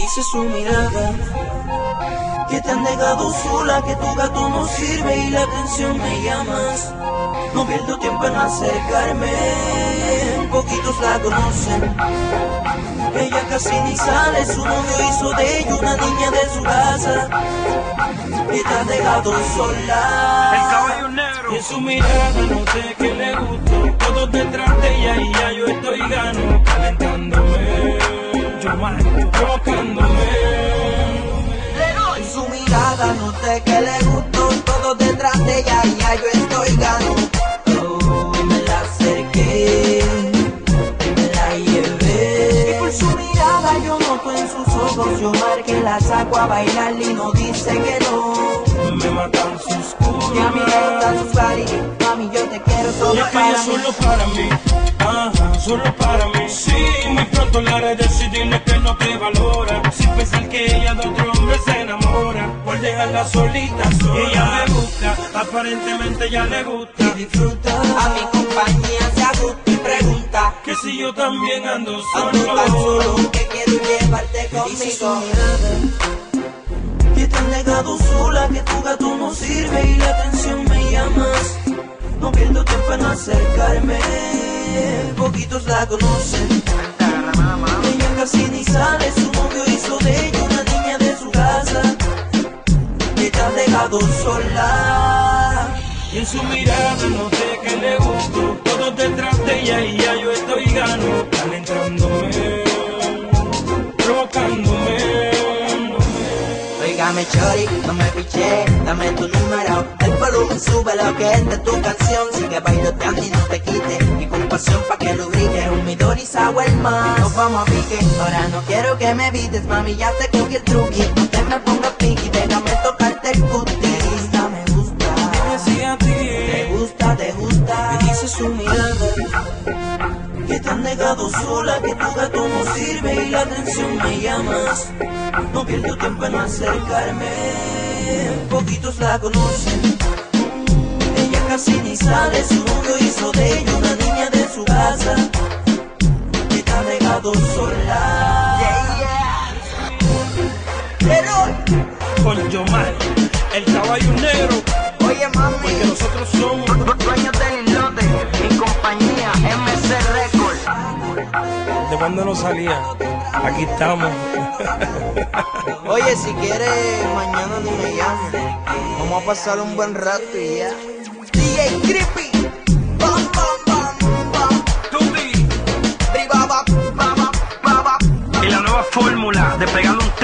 dice su mirada que te han dejado sola, que tu gato no sirve y la atención me llamas. No pierdo tiempo en acercarme, poquitos la conocen. Ella casi ni sale, su novio hizo de ella una niña de su casa. Y te has dejado sola. El caballo negro. Y en su mirada noté que le gustó. Todos detrás de ella y ya yo estoy gano, calentándome, Yo mal, provocándome. En su mirada noté que le gustó. Todos detrás de ella y ya yo estoy gano. Oh, me la acerqué, me la llevé. Y por su mirada yo noto en sus ojos, yo marqué, la saco a bailar y no dice que no. me matan sus curvas. Y a mí me gustan sus body, mami yo te quiero solo Ella para mí. solo para mí, ajá, solo para mí. Sí, muy pronto le haré decidirle que no te valora, sin pensar que ella de otro hombre se enamora, por dejarla solita, sola. Ella me busca, aparentemente ella le gusta Y disfruta, a mi compañía se ajusta y pregunta que si yo también ando ando tan solo. solo que quiero llevarte conmigo. Que te han dejado sola, que tu gato no sirve y la atención me llamas. No pierdo tiempo en acercarme, poquitos la conocen. Ella casi ni sale, su novio hizo de ella una niña de su casa. Que te has dejado sola. Y en su mirada noté que le gustó. Todos detrás de ella y ya yo estoy gano, calentándome, provocándome. Óigame chori, no me piché, dame tu número. El volumen sube lo que es de tu canción. Sigue bailoteando y no te quites. Mi compasión pa' que lubrique. Un Midori Sour más. Nos vamos a pique. Ahora no quiero que me evites, mami, ya te cogí el truqui. No te me pongas piqui, déjame tocarte el cuti. Me gusta, Dime si a ti te gusta. Me dice su mirada que te han dejado sola, que tu gato no sirve y la atención me llamas. No pierdo tiempo en acercarme, poquitos la conocen. Ella casi ni sale, su novio hizo de ella una niña de su casa. Que te ha dejado sola. con Yomar, el caballo negro. Oye mami, Porque nosotros somos dueños del islote, mi compañía MC Record. de cuando no salía. Aquí estamos. Oye, si quieres, mañana ni me llames. Vamos a pasar un buen rato y ya. DJ Creepy. Bam, bam, bam, bam. Tuti. Bri, ba, ba, ba, ba, ba, ba. Y la nueva fórmula de pegarle un